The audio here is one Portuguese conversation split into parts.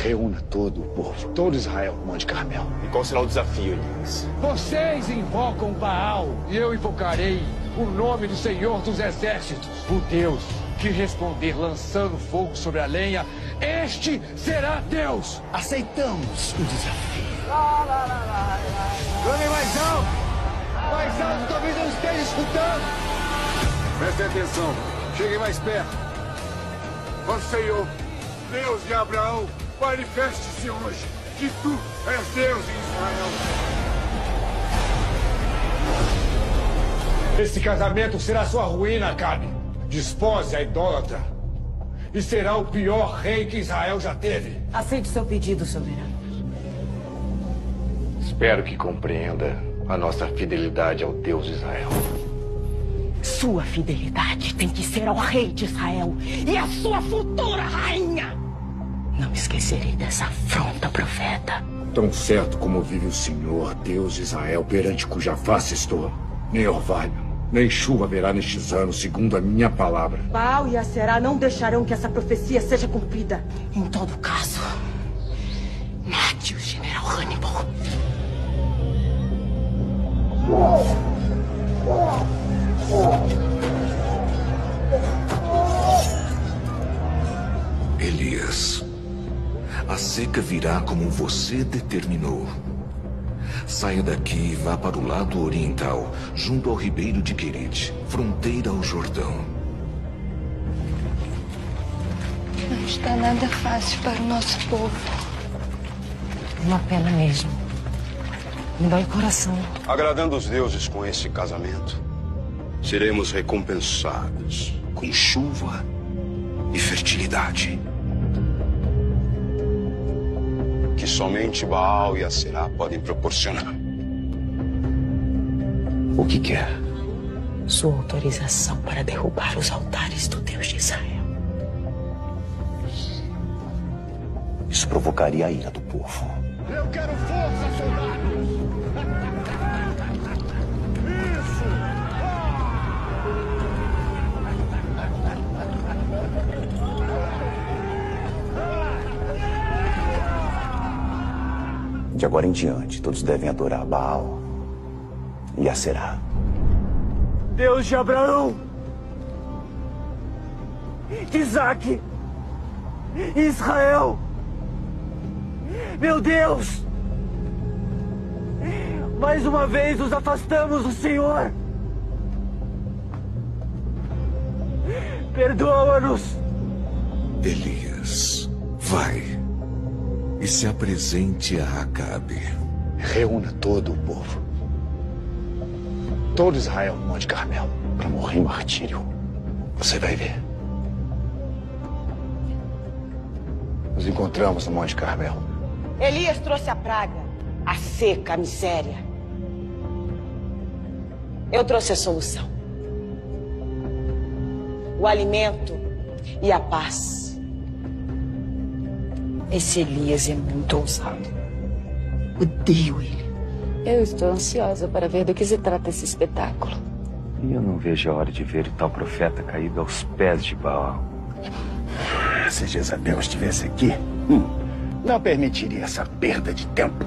Reúna todo o povo, todo Israel no Monte Carmel. E qual será o desafio, Elias? Vocês invocam Baal e eu invocarei o nome do Senhor dos Exércitos. O Deus que responder lançando fogo sobre a lenha, este será Deus. Aceitamos o desafio. Vem mais alto! Mais alto, talvez não esteja escutando. Prestem atenção. Cheguem mais perto. Ó Senhor, Deus de Abraão, manifeste-se hoje que tu és Deus em Israel. Esse casamento será sua ruína, Acabe. Despose a idólatra. E será o pior rei que Israel já teve. Aceite seu pedido, soberano. Espero que compreenda a nossa fidelidade ao Deus de Israel. Sua fidelidade tem que ser ao rei de Israel e à sua futura rainha. Não me esquecerei dessa afronta, profeta. Tão certo como vive o Senhor, Deus de Israel, perante cuja face estou, nem orvalho, nem chuva haverá nestes anos, segundo a minha palavra. Baal e Aserá não deixarão que essa profecia seja cumprida. Em todo caso, mate o general Hannibal. Elias, a seca virá como você determinou. Saia daqui e vá para o lado oriental, junto ao ribeiro de Querite, fronteira ao Jordão. Não está nada fácil para o nosso povo. Uma pena mesmo. Me dói o coração. Agradando os deuses com esse casamento, seremos recompensados com chuva e fertilidade. Que somente Baal e Aserá podem proporcionar. O que quer? Sua autorização para derrubar os altares do Deus de Israel. Isso provocaria a ira do povo. Eu quero força, soldados! Isso! De agora em diante, todos devem adorar Baal e Aserá. Deus de Abraão, de Isaac, Israel, meu Deus, mais uma vez nos afastamos do Senhor. Perdoa-nos. Elias, vai e se apresente a Acabe. Reúna todo o povo. Todo Israel no Monte Carmel, para morrer em martírio. Você vai ver. Nos encontramos no Monte Carmel. Elias trouxe a praga, a seca, a miséria. Eu trouxe a solução. O alimento e a paz. Esse Elias é muito ousado. Odeio ele. Eu estou ansiosa para ver do que se trata esse espetáculo. E eu não vejo a hora de ver o tal profeta caído aos pés de Baal. Se Jezabel estivesse aqui, não permitiria essa perda de tempo.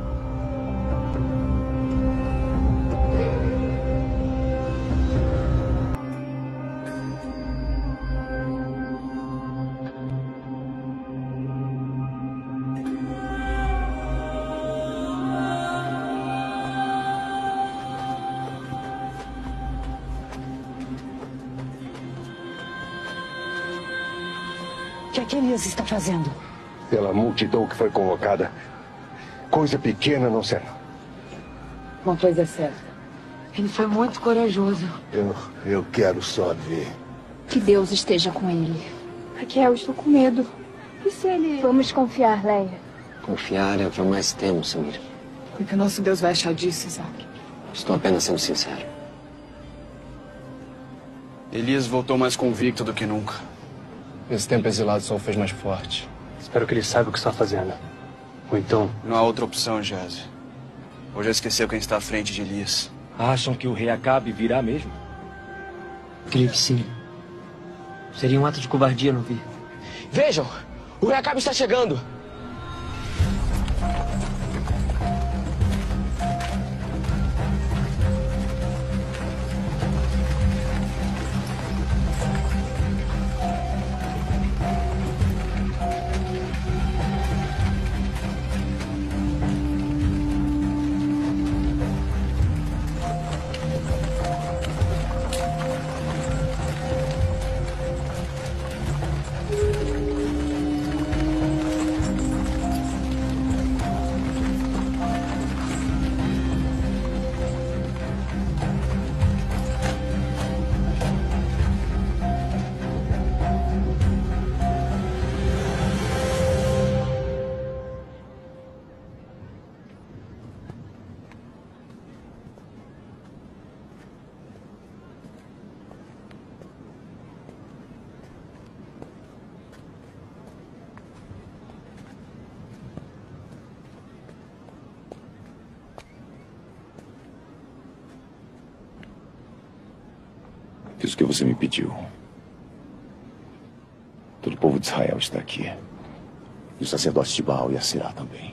O que Elias está fazendo? Pela multidão que foi convocada, coisa pequena não será. Uma coisa é certa. Ele foi muito corajoso. Eu quero só ver. Que Deus esteja com ele. Raquel, estou com medo. E se ele... Vamos confiar, Leia. Confiar é o que eu mais temo, Samira. O que o nosso Deus vai achar disso, Isaac? Estou apenas sendo sincero. Elias voltou mais convicto do que nunca. Esse tempo exilado só o fez mais forte. Espero que ele saiba o que está fazendo. Ou então... Não há outra opção, Jeze. Ou já esqueceu quem está à frente de Elias. Acham que o rei Acabe virá mesmo? Creio que sim. Seria um ato de covardia não vir. Vejam, o rei Acabe está chegando. Fiz o que você me pediu. Todo o povo de Israel está aqui. E os sacerdotes de Baal e Aserá também.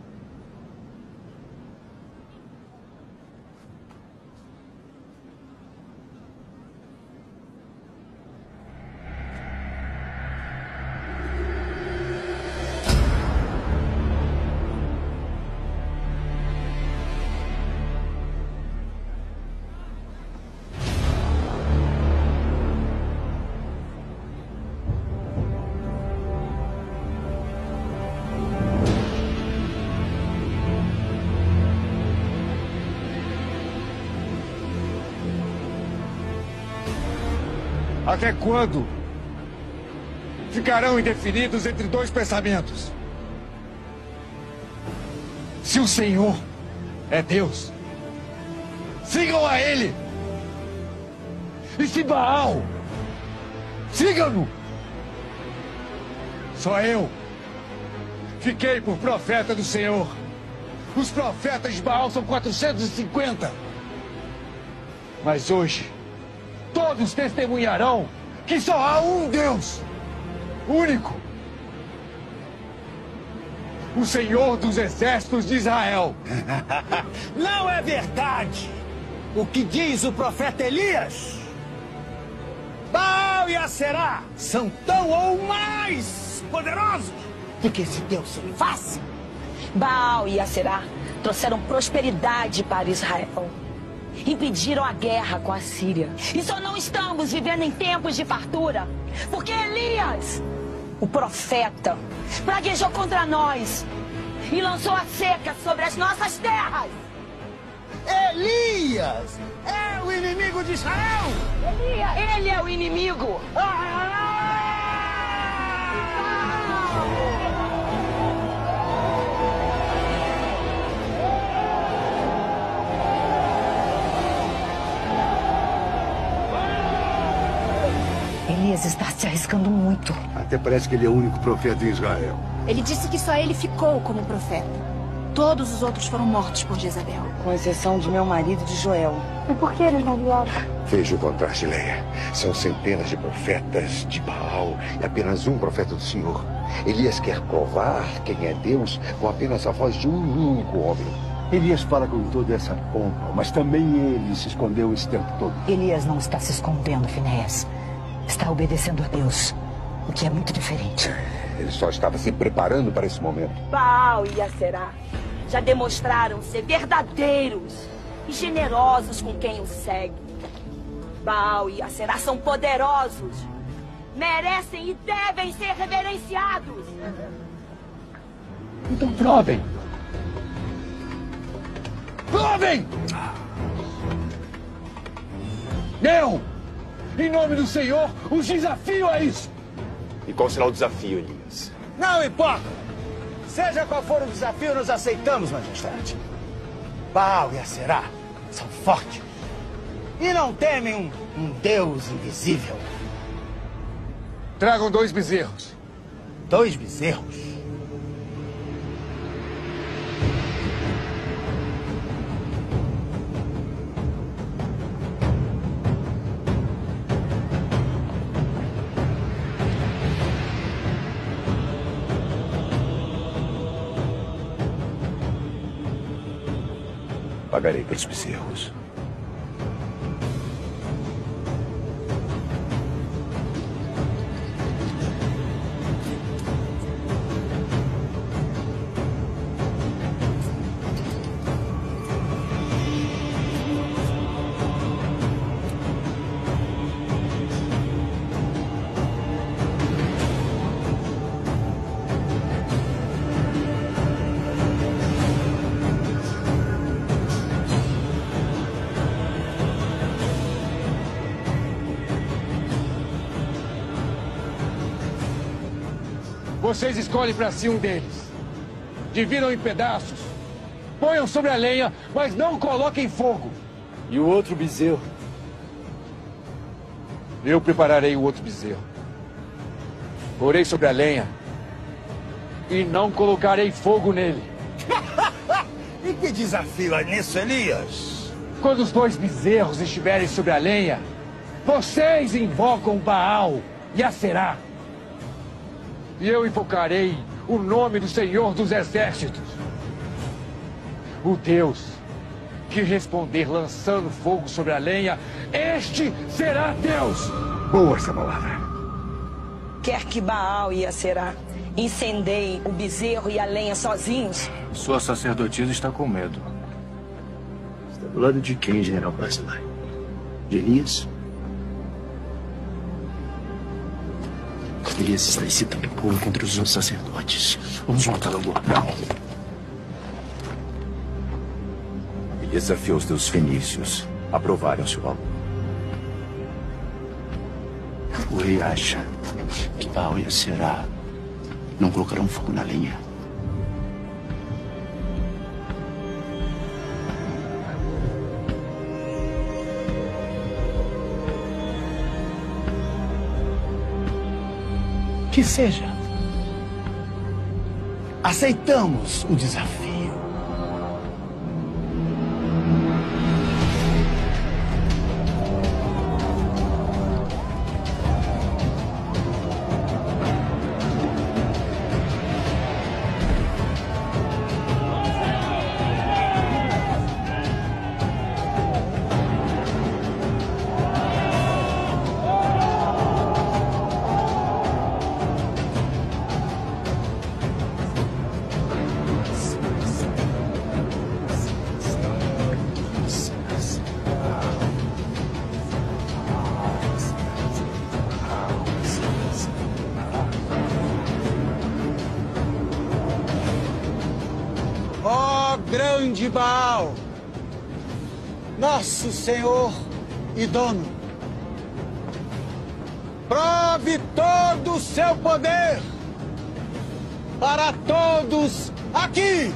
Até quando ficarão indefinidos entre dois pensamentos? Se o Senhor é Deus, sigam a Ele. E se Baal, sigam-no. Só eu fiquei por profeta do Senhor. Os profetas de Baal são 450. Mas hoje, todos testemunharão que só há um Deus, único. O Senhor dos Exércitos de Israel. Não é verdade o que diz o profeta Elias. Baal e Aserá são tão ou mais poderosos do que esse Deus sem face. Baal e Aserá trouxeram prosperidade para Israel. Impediram a guerra com a Síria. E só não estamos vivendo em tempos de fartura porque Elias, o profeta, praguejou contra nós e lançou a seca sobre as nossas terras. Elias é o inimigo de Israel. Ele é o inimigo. Elias está se arriscando muito. Até parece que ele é o único profeta em Israel. Ele disse que só ele ficou como profeta. Todos os outros foram mortos por Jezabel. Com exceção de meu marido e de Joel. E por que eles não vieram? Veja o contraste, Leia. São centenas de profetas de Baal e apenas um profeta do Senhor. Elias quer provar quem é Deus com apenas a voz de um único homem. Elias fala com toda essa pompa, mas também ele se escondeu esse tempo todo. Elias não está se escondendo, Finéias. Está obedecendo a Deus, o que é muito diferente. Ele só estava se preparando para esse momento. Baal e Aserá já demonstraram ser verdadeiros e generosos com quem os segue. Baal e Aserá são poderosos, merecem e devem ser reverenciados. Então provem! Provem! Eu, em nome do Senhor, os desafio a isso! E qual será o desafio, Elias? Não importa. Seja qual for o desafio, nós aceitamos, majestade. Baal e Aserá são fortes e não temem um Deus invisível. Tragam 2 bezerros. 2 bezerros? Pagarei pelos bezerros. Vocês escolhem para si um deles. Dividam em pedaços. Ponham sobre a lenha, mas não coloquem fogo. E o outro bezerro? Eu prepararei o outro bezerro. Porei sobre a lenha e não colocarei fogo nele. E que desafio é nisso, Elias? Quando os 2 bezerros estiverem sobre a lenha, Vocês invocam Baal e Aserá. E eu invocarei o nome do Senhor dos Exércitos. O Deus que responder lançando fogo sobre a lenha, este será Deus. Boa essa palavra. Quer que Baal e Aserá incendeiem o bezerro e a lenha sozinhos? Sua sacerdotisa está com medo. Está do lado de quem, General Barzillai? De Elias? Elias está incitando o povo contra os outros sacerdotes. Vamos matá-lo logo. Ele desafiou os deus fenícios a provarem seu valor. O rei acha que Baal e Aserá não colocarão fogo na lenha. Que seja. Aceitamos o desafio. Grande Baal, nosso Senhor e Dono, prove todo o seu poder para todos aqui.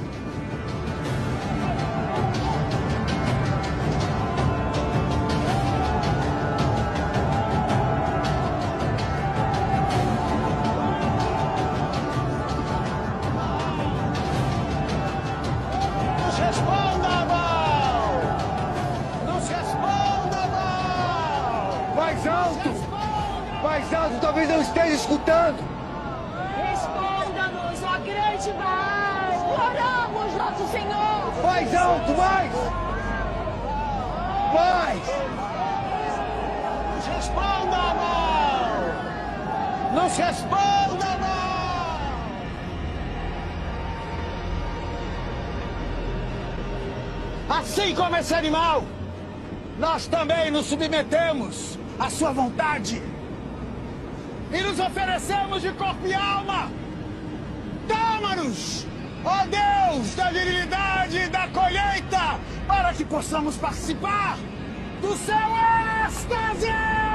Talvez não esteja escutando. Responda-nos, ó grande Baal. Oramos, nosso Senhor. Mais alto, mais! Mais! Nos responda, Baal! Nos responda, Baal! Assim como esse animal, nós também nos submetemos à sua vontade. E nos oferecemos de corpo e alma. Toma-nos, ó Deus da virilidade e da colheita, para que possamos participar do seu êxtase!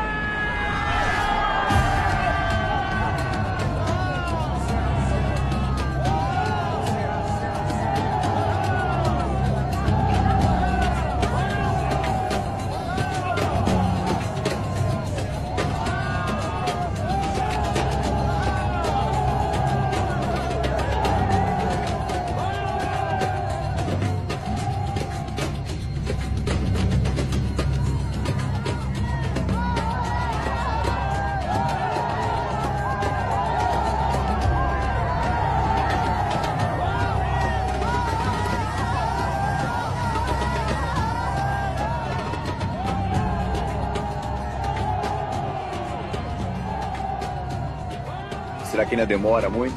Será que ainda demora muito?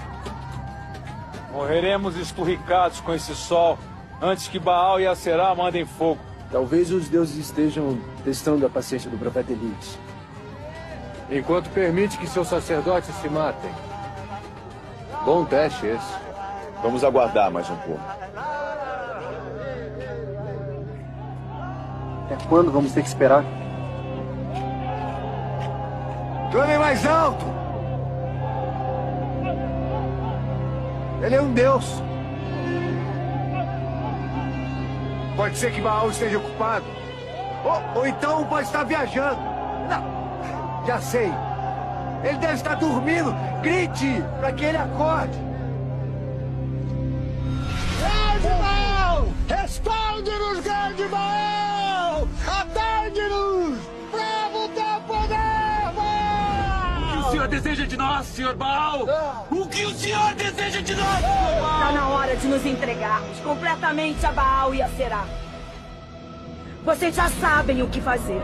Morreremos esturricados com esse sol antes que Baal e Aserá mandem fogo. Talvez os deuses estejam testando a paciência do profeta Elias. Enquanto permite que seus sacerdotes se matem. Bom teste esse. Vamos aguardar mais um pouco. Até quando vamos ter que esperar? Clame mais alto! Ele é um deus. Pode ser que Baal esteja ocupado. Ou então pode estar viajando. Não, já sei. Ele deve estar dormindo. Grite para que ele acorde. Grande Baal! Responde-nos, grande Baal! Atende-nos! Prova o deseja de nós, Sr. Baal? O que o senhor deseja de nós, Sr. Baal? Está na hora de nos entregarmos completamente a Baal e a Será. Vocês já sabem o que fazer.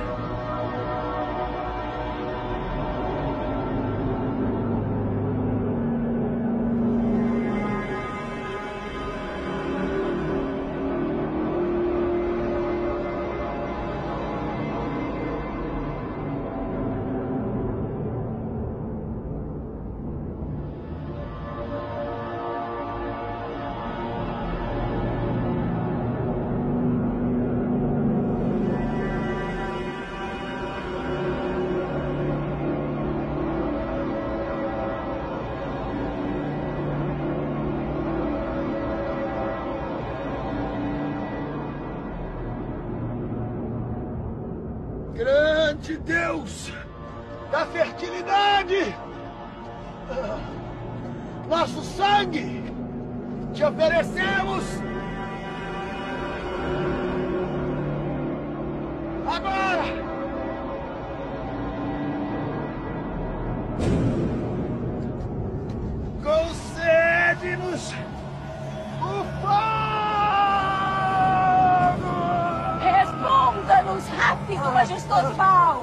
Grande Deus da fertilidade, nosso sangue te oferecemos agora. Concede-nos o fogo! Responda-nos rápido, majestoso Baal!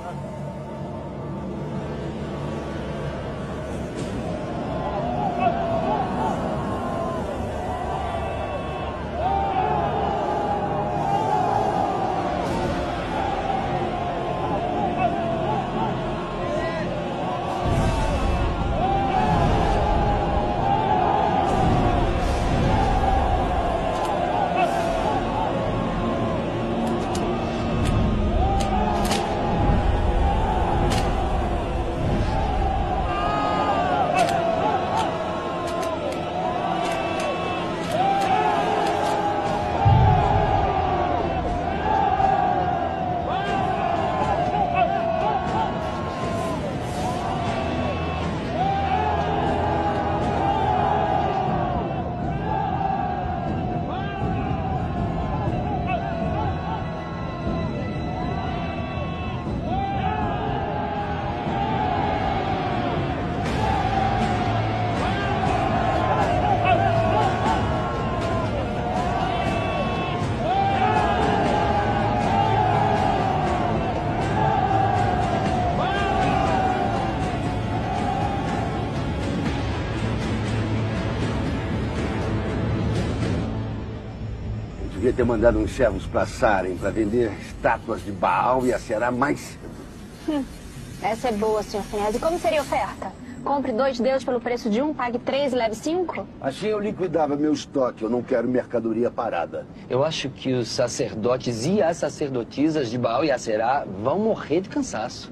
Devia ter mandado uns servos para Sarem para vender estátuas de Baal e a Será mais cedo. Essa é boa, Sr. Finés. E como seria a oferta? Compre 2 deuses pelo preço de 1, pague 3 e leve 5? Assim eu liquidava meu estoque. Eu não quero mercadoria parada. Eu acho que os sacerdotes e as sacerdotisas de Baal e Aserá vão morrer de cansaço.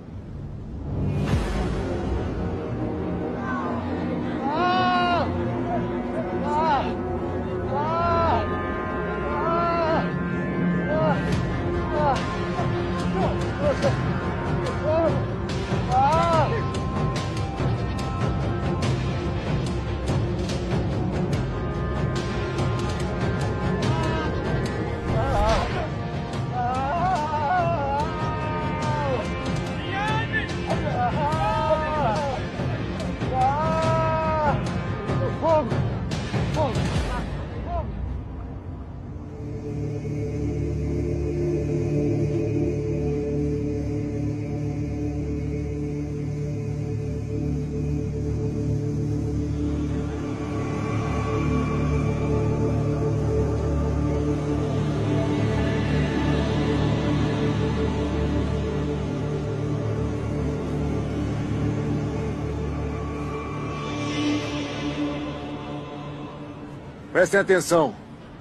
Prestem atenção.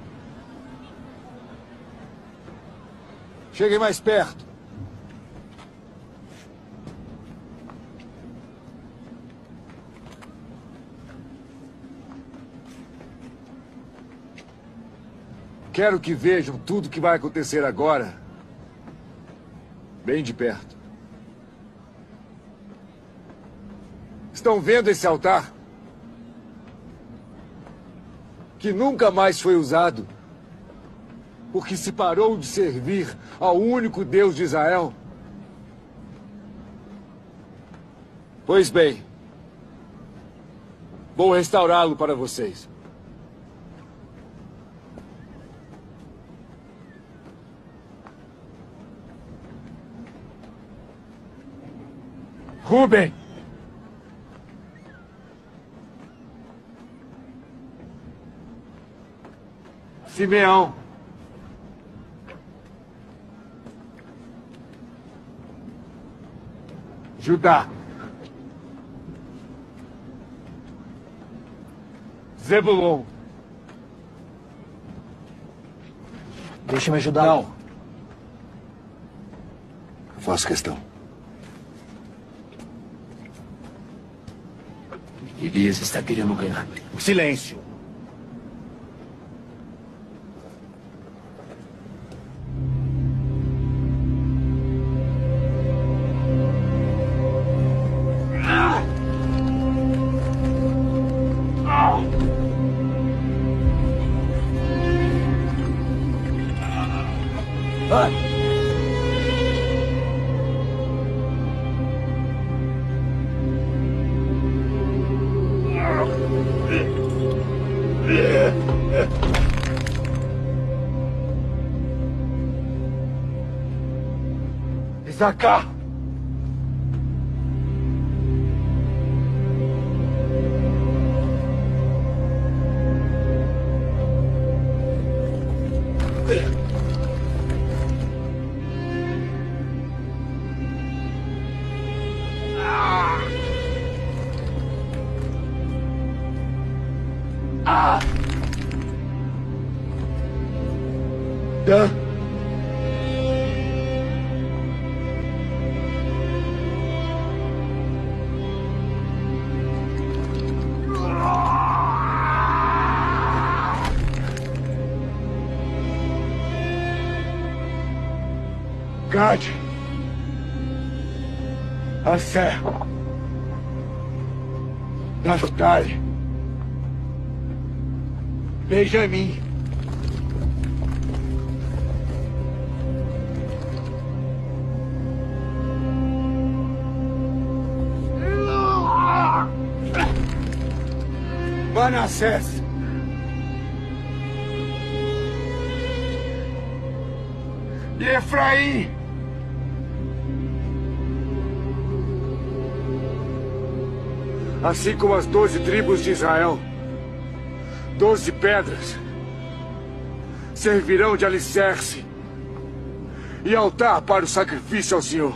Cheguem mais perto. Quero que vejam tudo que vai acontecer agora, bem de perto. Estão vendo esse altar? Que nunca mais foi usado, porque se parou de servir ao único Deus de Israel. Pois bem, Vou restaurá-lo para vocês. Rubem! Simeão! Judá! Zebulon! Deixa-me ajudar. Não. Faço questão. Elias está querendo ganhar. Silêncio. Isacar! Dan! Gad! Asser! Naftali! Benjamin! Manassés! E Efraim! Assim como as 12 tribos de Israel, 12 pedras servirão de alicerce e altar para o sacrifício ao Senhor.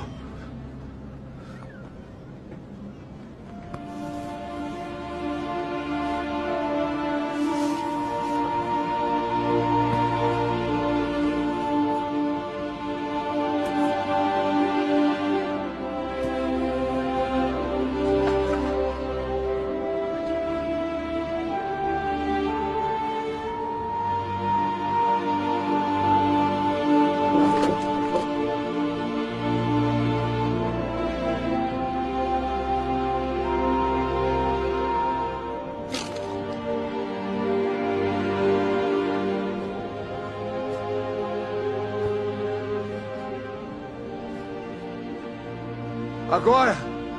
Agora,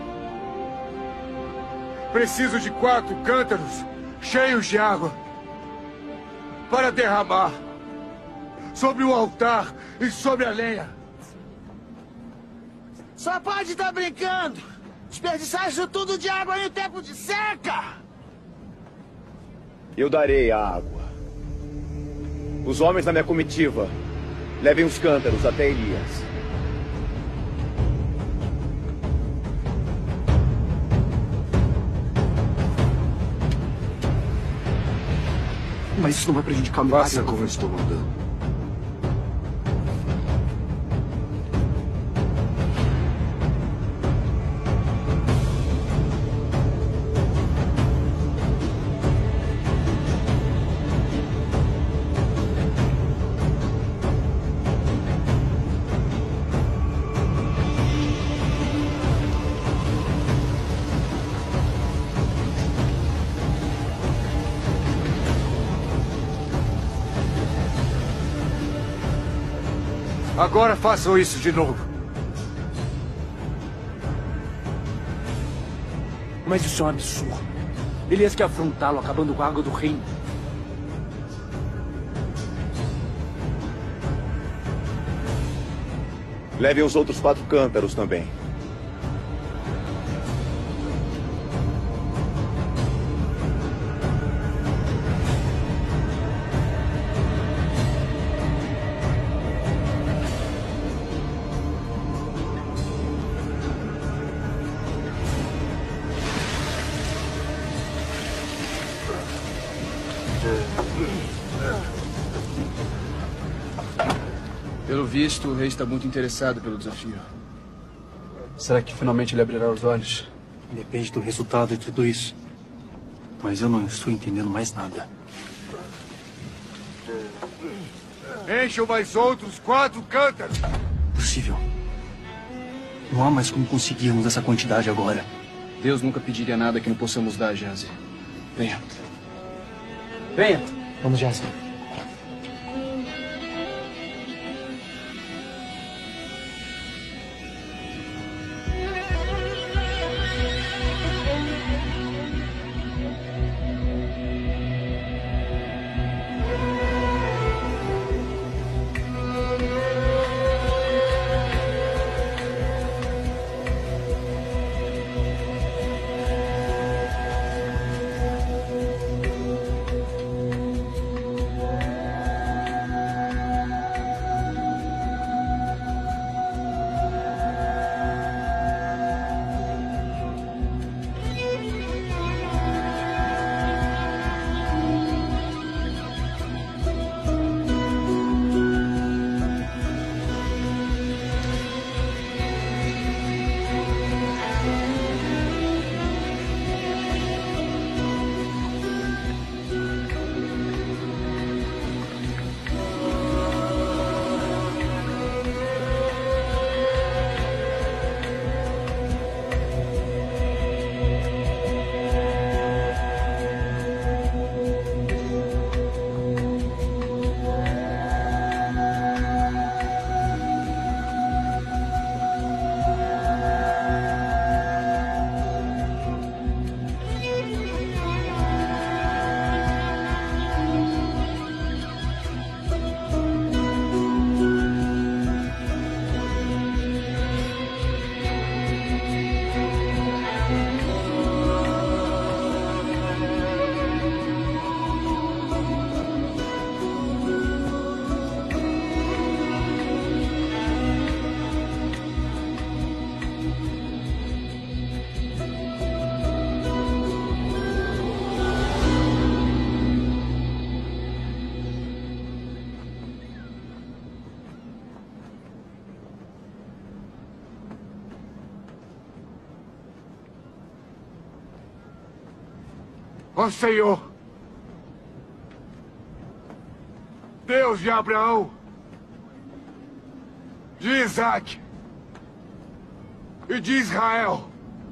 preciso de 4 cântaros cheios de água para derramar sobre o altar e sobre a lenha. Só pode estar brincando. Desperdiçar isso tudo de água em tempo de seca. Eu darei a água. Os homens da minha comitiva levem os cântaros até Elias. Mas isso não vai prejudicar o meu Faça como eu estou mandando. Agora façam isso de novo. Mas isso é um absurdo. Elias quer afrontá-lo, acabando com a água do reino. Levem os outros 4 cântaros também. Pelo visto, o rei está muito interessado pelo desafio. Será que finalmente ele abrirá os olhos? Depende do resultado de tudo isso. Mas eu não estou entendendo mais nada. Encham mais outros 4 cântaros. Possível. Não há mais como conseguirmos essa quantidade agora. Deus nunca pediria nada que não possamos dar, Jazi. Venha. Venha. Vamos, Jazi. Ó Senhor, Deus de Abraão, de Isaac e de Israel,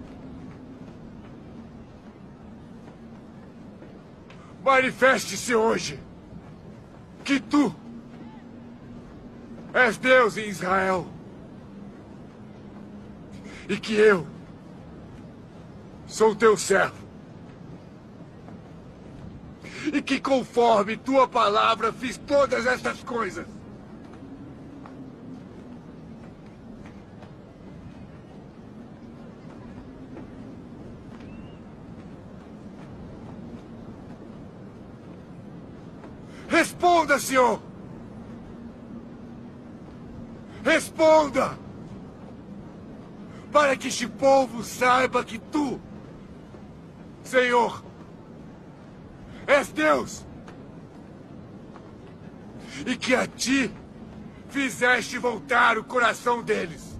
manifeste-se hoje que tu és Deus em Israel e que eu sou teu servo. E que conforme tua palavra fiz todas estas coisas. Responda, Senhor! Responda! Para que este povo saiba que tu, Senhor, és Deus, e que a ti fizeste voltar o coração deles.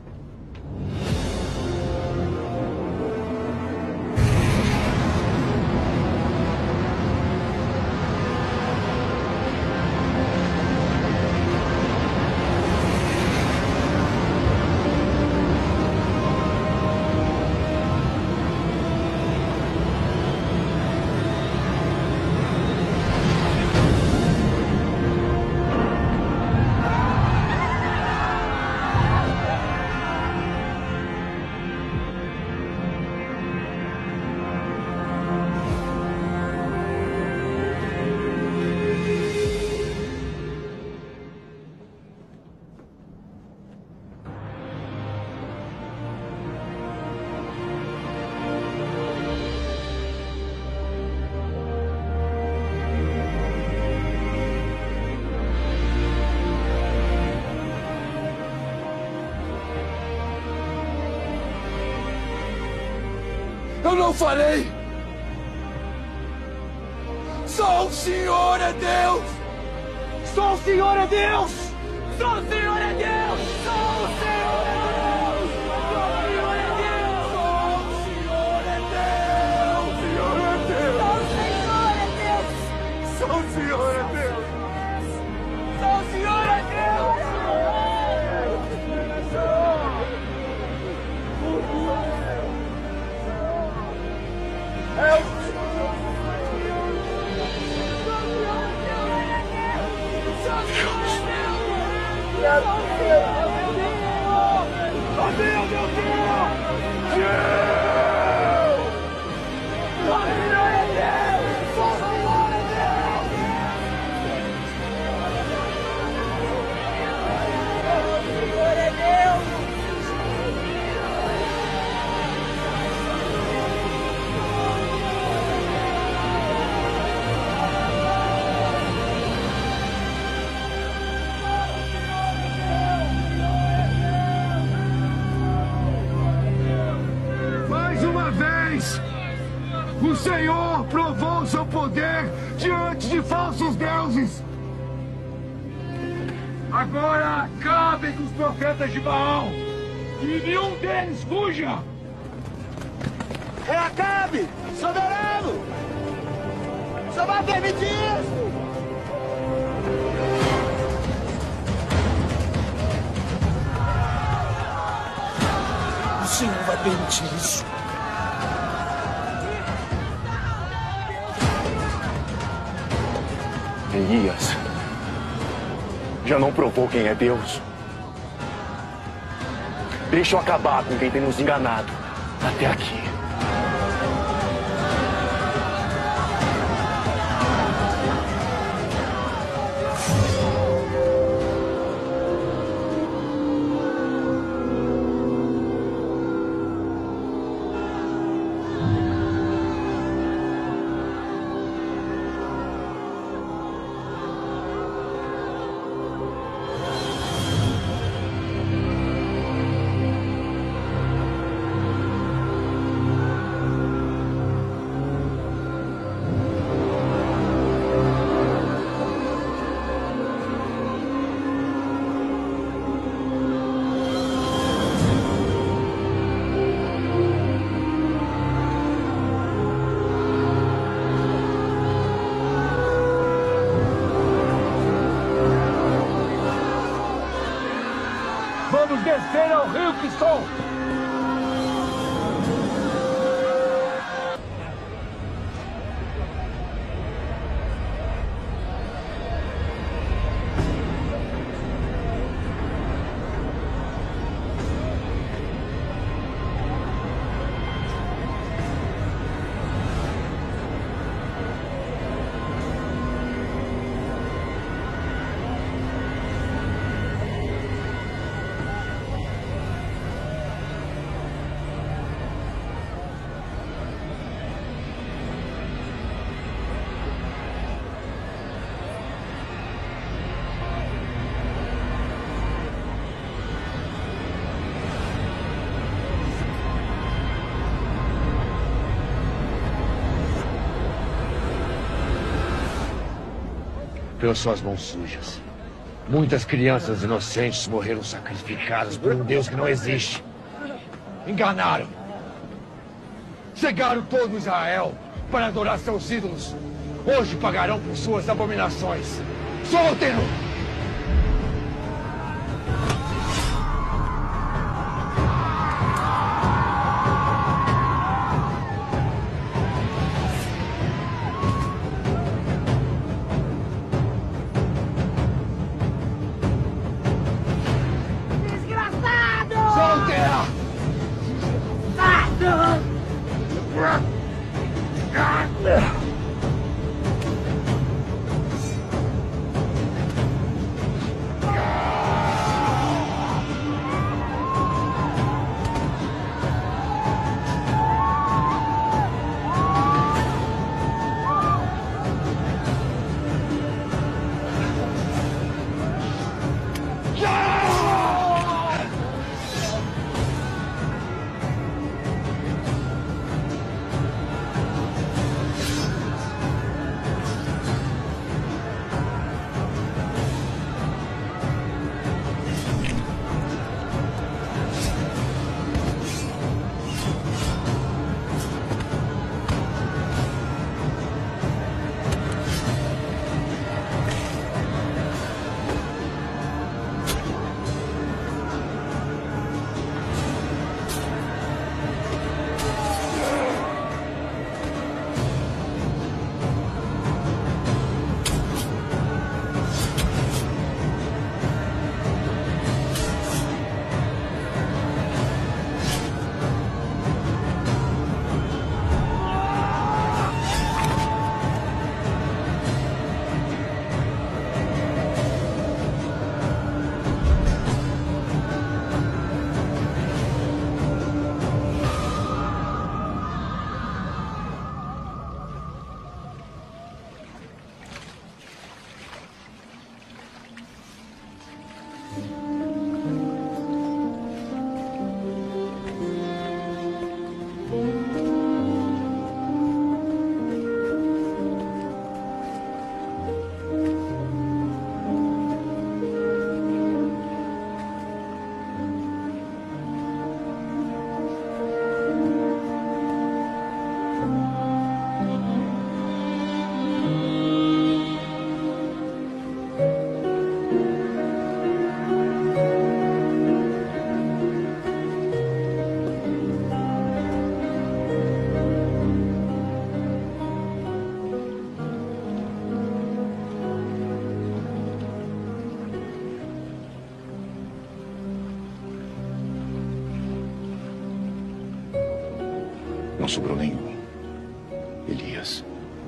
eu falei! Só o Senhor é Deus! Só o Senhor é Deus! Só o Senhor é Deus! Só o Senhor é Deus! Só o Senhor é Deus! Só o Senhor é Deus! Só o Senhor é Deus! Só o Senhor é Deus! Só o Senhor é Deus! O Senhor provou seu poder diante de falsos deuses. Agora acabem com os profetas de Baal e nenhum deles fuja. É Acabe, soberano! Só vai permitir isso! O Senhor vai permitir isso. Elias já não provou quem é Deus. Deixa eu acabar com quem tem nos enganado até aqui. Vamos descer ao rio Quisson! Pelas suas mãos sujas. Muitas crianças inocentes morreram sacrificadas por um Deus que não existe. Enganaram. Cegaram todo Israel para adorar seus ídolos. Hoje pagarão por suas abominações. Soltem-no! Não sobrou nenhum. Elias.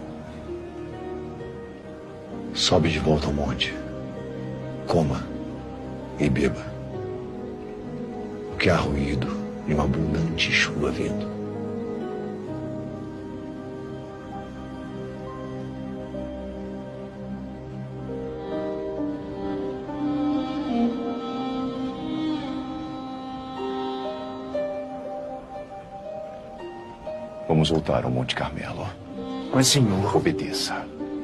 Sobe de volta ao monte. Coma e beba. Porque há ruído e uma abundante chuva vindo. Vamos voltar ao Monte Carmelo. Mas, senhor... Obedeça.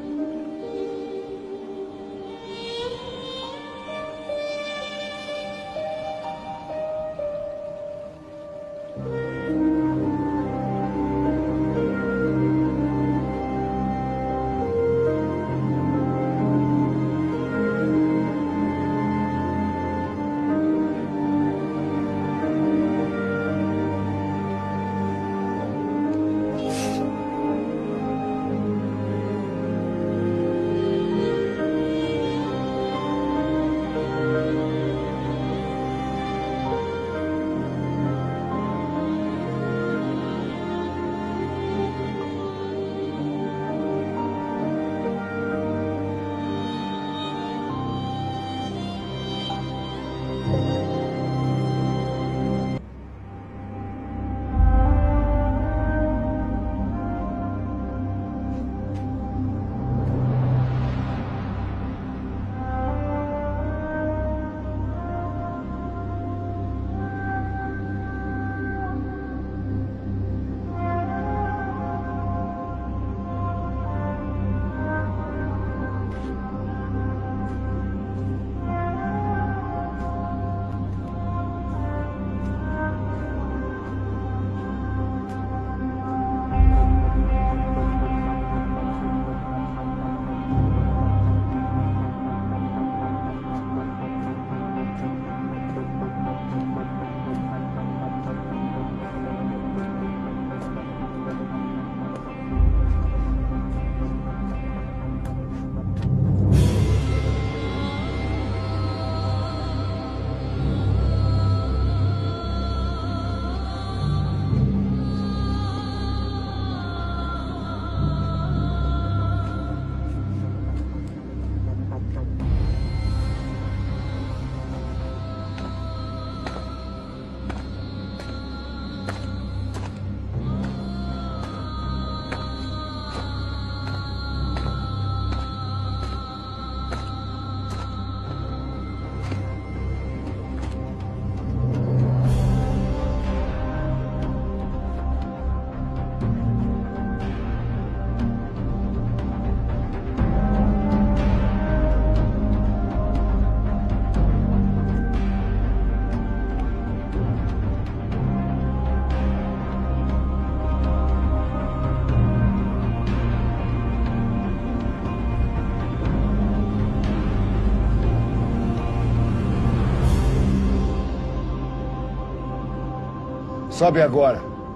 Sobe agora.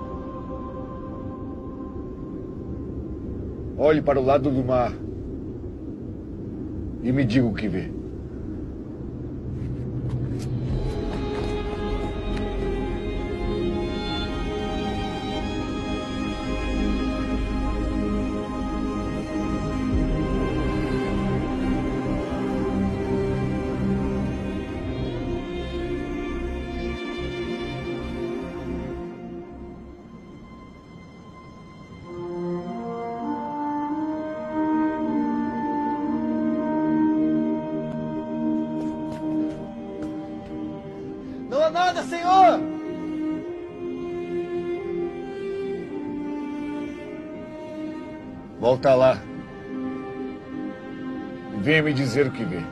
Olhe para o lado do mar e me diga o que vê. nada, Senhor! Volta lá. E venha me dizer o que vê.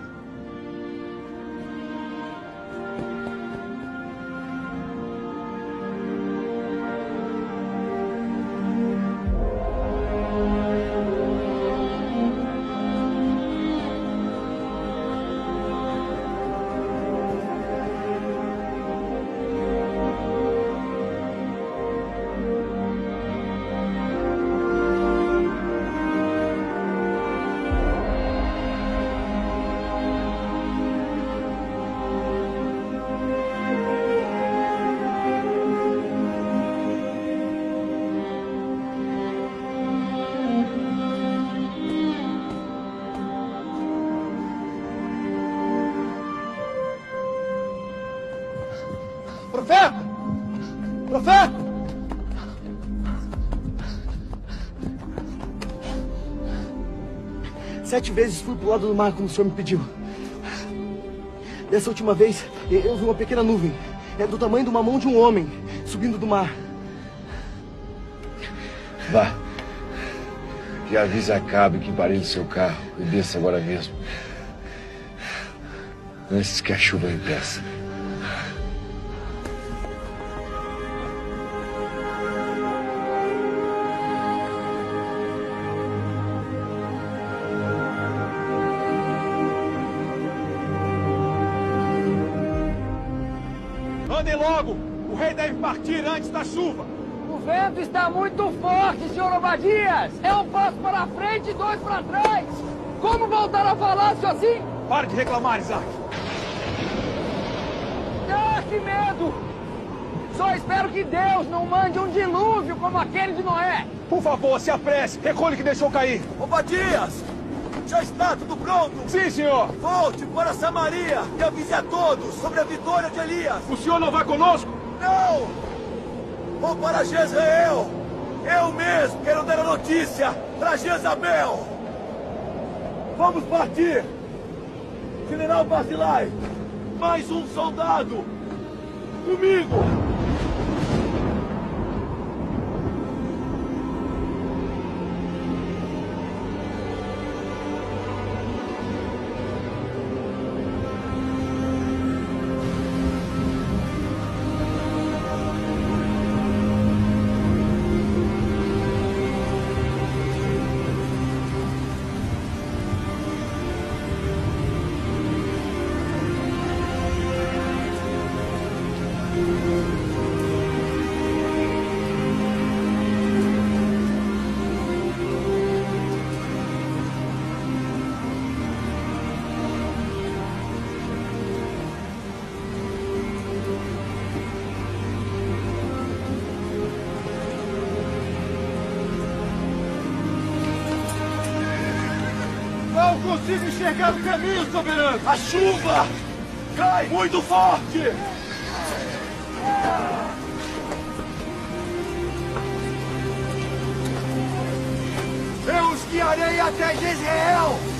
Profeta! Profeta! Sete vezes fui pro lado do mar como o senhor me pediu. Dessa última vez, eu vi uma pequena nuvem. Era do tamanho de uma mão de um homem, subindo do mar. Vá. Que a avise acabe, que emparelhe seu carro e desça agora mesmo. Antes que a chuva impeça. Andem logo! O rei deve partir antes da chuva! O vento está muito forte, senhor Obadias! É um passo para frente e dois para trás! Como voltar ao palácio assim? Para de reclamar, Isaac! Ah, que medo! Só espero que Deus não mande um dilúvio como aquele de Noé! Por favor, se apresse! Recolhe o que deixou cair! Obadias! Já está tudo pronto? Sim, senhor! Volte para Samaria e avise a todos sobre a vitória de Elias! O senhor não vai conosco? Não! Vou para Jezreel! Eu mesmo quero dar a notícia para Jezabel! Vamos partir! General Barzillai! Mais um soldado! Comigo! Não consigo enxergar o caminho, soberano! A chuva cai muito forte! Eu os guiarei até Jezreel!